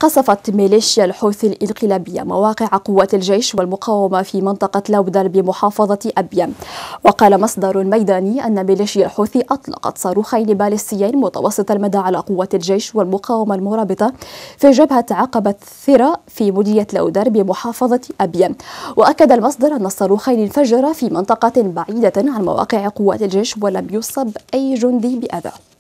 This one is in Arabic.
قصفت ميليشيا الحوثي الانقلابية مواقع قوات الجيش والمقاومة في منطقة لودر بمحافظة أبيان. وقال مصدر ميداني أن ميليشيا الحوثي أطلقت صاروخين باليستيين متوسط المدى على قوات الجيش والمقاومة المرابطة في جبهة عقبة ثرى في مديرية لودر بمحافظة أبيان. وأكد المصدر أن الصاروخين انفجرا في منطقة بعيدة عن مواقع قوات الجيش ولم يصب أي جندي بأذى.